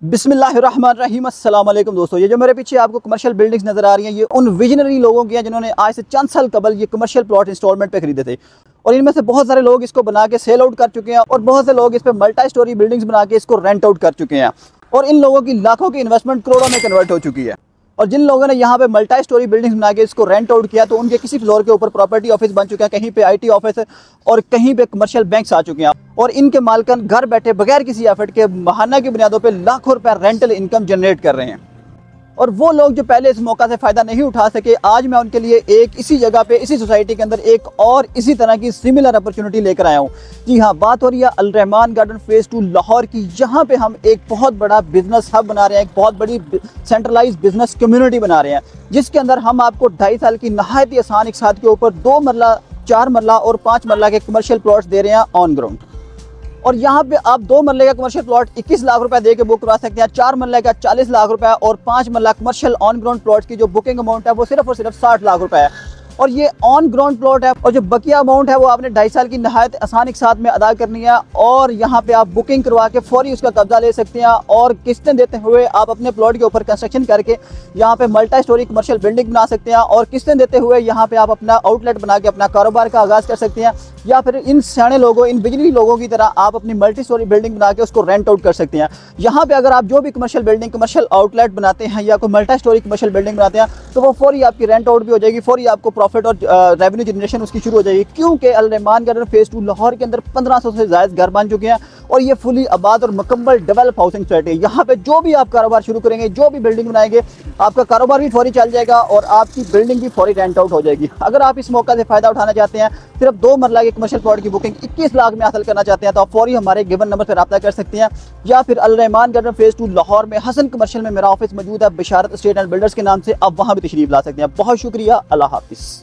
बिस्मिल्लाहिर्रहमानिर्रहीम। अस्सलाम वालेकुम दोस्तों, ये जो मेरे पीछे आपको कमर्शियल बिल्डिंग्स नज़र आ रही हैं, ये उन विजनरी लोगों की हैं जिन्होंने आज से चंद साल कबल ये कमर्शियल प्लॉट इंस्टॉलमेंट पे खरीदे थे। और इनमें से बहुत सारे लोग इसको बना के सेल आउट कर चुके हैं और बहुत से लोग इस पे मल्टी स्टोरी बिल्डिंग्स बना के इसको रेंट आउट कर चुके हैं। और इन लोगों की लाखों की इन्वेस्टमेंट करोड़ों में कन्वर्ट हो चुकी है। और जिन लोगों ने यहाँ पे मल्टी स्टोरी बिल्डिंग्स बना के इसको रेंट आउट किया, तो उनके किसी फ्लोर के ऊपर प्रॉपर्टी ऑफिस बन चुके हैं, कहीं पे आईटी ऑफिस और कहीं पे कमर्शियल बैंक्स आ चुके हैं। और इनके मालिकान घर बैठे बगैर किसी एफर्ट के माहाना की बुनियादों पे लाखों रुपए रेंटल इनकम जनरेट कर रहे हैं। और वो लोग जो पहले इस मौका से फ़ायदा नहीं उठा सके, आज मैं उनके लिए एक इसी जगह पे इसी सोसाइटी के अंदर एक और इसी तरह की सिमिलर अपॉर्चुनिटी लेकर आया हूँ। जी हाँ, बात हो रही है अल रहमान गार्डन फेज़ 2 लाहौर की। यहाँ पे हम एक बहुत बड़ा बिजनेस हब बना रहे हैं, एक बहुत बड़ी सेंट्रलाइज बिजनेस कम्युनिटी बना रहे हैं, जिसके अंदर हम आपको 2.5 साल की नहायत आसान एक साथ के ऊपर 2 मरला, 4 मरला और 5 मरला के कमर्शियल प्लॉट्स दे रहे हैं ऑन ग्राउंड। और यहाँ पे आप 2 मरले का कमर्शियल प्लॉट 21 लाख रुपए दे के बुक करवा सकते हैं, 4 मरले का 40 लाख रुपए और 5 मरला कमर्शियल ऑन ग्राउंड प्लॉट की जो बुकिंग अमाउंट है वो सिर्फ और सिर्फ 60 लाख रुपए है। और ये ऑन ग्राउंड प्लॉट है, और जो बकिया अमाउंट है वो आपने 2.5 साल की नहायत आसान एक साथ में अदा करनी है। और यहाँ पे आप बुकिंग करवा के फौरी उसका कब्जा ले सकते हैं और किस्तें देते हुए आप अपने प्लॉट के ऊपर कंस्ट्रक्शन करके यहाँ पे मल्टी स्टोरी कमर्शियल बिल्डिंग बना सकते हैं। और किस्तें देते हुए यहाँ पे आप अपना आउटलेट बना के अपना कारोबार का आगाज़ कर सकते हैं, या फिर इन सियाने लोगों, इन बिजली लोगों की तरह आप अपनी मल्टी स्टोरी बिल्डिंग बना के उसको रेंट आउट कर सकते हैं। यहाँ पे अगर आप जो भी कमर्शियल बिल्डिंग, कमर्शियल आउटलेट बनाते हैं या कोई मल्टी स्टोरी कमर्शियल बिल्डिंग बनाते हैं, तो वो फौरी आपकी रेंट आउट भी हो जाएगी, फौरी आपको प्रॉफिट और रेवेन्यू जनरेशन उसकी शुरू हो जाएगी। क्योंकि अल रहमान गार्डन फेज़ 2 लाहौर के अंदर 1500 से ज़ायद घर बन चुके हैं और ये फुली आबाद और मुकम्मल डेवलप हाउसिंग सोसाइटी है। यहाँ पे जो भी आप कारोबार शुरू करेंगे, जो भी बिल्डिंग बनाएंगे, आपका कारोबार भी फौरी चल जाएगा और आपकी बिल्डिंग भी फौरी रेंट आउट हो जाएगी। अगर आप इस मौका से फ़ायदा उठाना चाहते हैं, सिर्फ 2 मरला के कमर्शियल प्लॉट की बुकिंग 21 लाख में हासिल करना चाहते हैं, तो आप फौरी हमारे गिवन नंबर पर रब्ता कर सकते हैं। या फिर अल रहमान गार्डन फेज़ 2 लाहौर में हसन कमर्शियल में मेरा ऑफिस मौजूद है, बिशारत एस्टेट एंड बिल्डर्स के नाम से, आप वहाँ भी तशरीफ ला सकते हैं। बहुत शुक्रिया, अल्लाह हाफिज़।